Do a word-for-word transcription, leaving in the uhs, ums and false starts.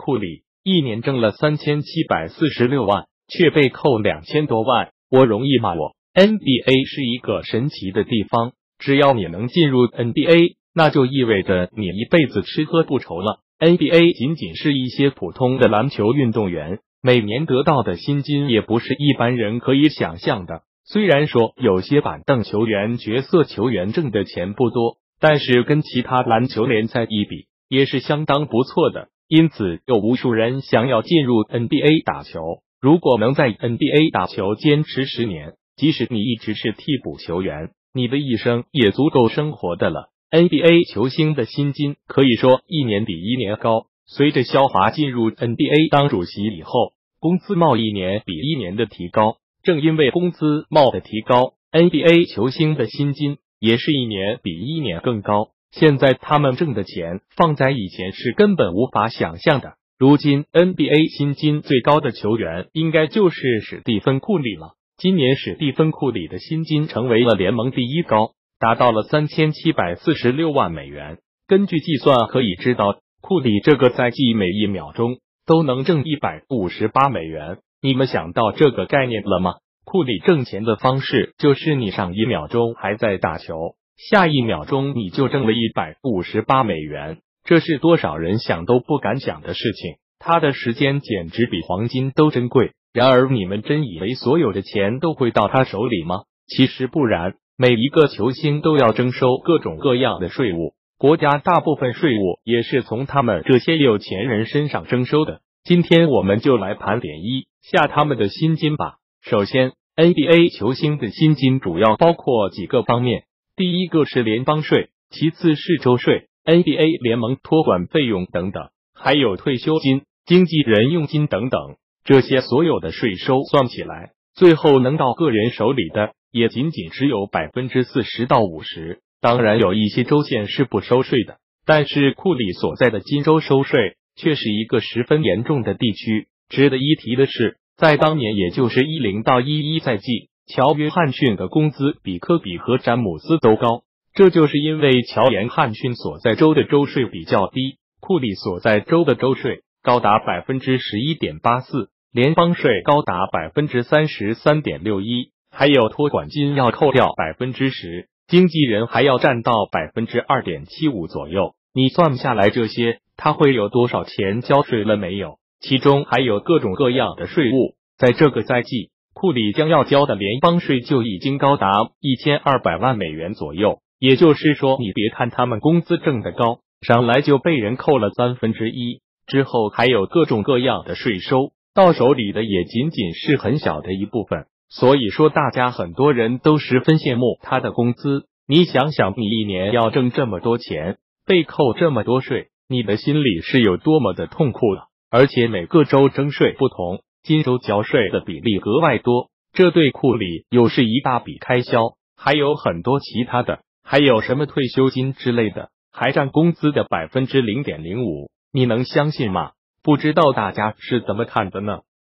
库里一年挣了三千七百四十六万，却被扣两千多万，我容易吗？我 N B A 是一个神奇的地方，只要你能进入 N B A， 那就意味着你一辈子吃喝不愁了。N B A 仅仅是一些普通的篮球运动员每年得到的薪金也不是一般人可以想象的。虽然说有些板凳球员、角色球员挣的钱不多，但是跟其他篮球联赛一比，也是相当不错的。因此，有无数人想要进入 N B A 打球。如果能在 N B A 打球坚持十年，即使你一直是替补球员，你的一生也足够生活的了。N B A 球星的薪金可以说一年比一年高。随着肖华进入 N B A 当主席以后，工资帽一年比一年的提高。正因为工资帽的提高， N B A 球星的薪金也是一年比一年更高。现在他们挣的钱放在以前是根本无法想象的。如今 N B A 薪金最高的球员应该就是史蒂芬·库里了。今年史蒂芬·库里的薪金成为了联盟第一高，达到了三千七百四十六万美元。根据计算可以知道，库里这个赛季每一秒钟都能挣一百五十八美元。你们想到这个概念了吗？库里挣钱的方式就是你上一秒钟还在打球，下一秒钟你就挣了一百五十八美元，这是多少人想都不敢想的事情。他的时间简直比黄金都珍贵。然而你们真以为所有的钱都会到他手里吗？其实不然，每一个球星都要征收各种各样的税务，国家大部分税务也是从他们这些有钱人身上征收的。今天我们就来盘点一下他们的薪金吧。首先 N B A 球星的薪金主要包括几个方面，第一个是联邦税，其次是州税、N B A 联盟托管费用等等，还有退休金、经纪人佣金等等。这些所有的税收算起来，最后能到个人手里的也仅仅只有 百分之四十到五十。当然有一些州县是不收税的，但是库里所在的金州收税却是一个十分严重的地区。值得一提的是，在当年也就是十到十一赛季，乔约翰逊的工资比科比和詹姆斯都高，这就是因为乔约翰逊所在州的州税比较低，库里所在州的州税高达 百分之十一点八四， 联邦税高达 百分之三十三点六一， 还有托管金要扣掉 百分之十， 经纪人还要占到 百分之二点七五 左右。你算下来这些，他会有多少钱交税了没有？其中还有各种各样的税务。在这个赛季，库里将要交的联邦税就已经高达一千二百万美元左右。也就是说，你别看他们工资挣得高，上来就被人扣了三分之一，之后还有各种各样的税收，到手里的也仅仅是很小的一部分。所以说大家很多人都十分羡慕他的工资。你想想，你一年要挣这么多钱，被扣这么多税，你的心里是有多么的痛苦了。而且每个州征税不同，金州交税的比例格外多，这对库里又是一大笔开销，还有很多其他的，还有什么退休金之类的，还占工资的 百分之零点零五， 你能相信吗？不知道大家是怎么看的呢？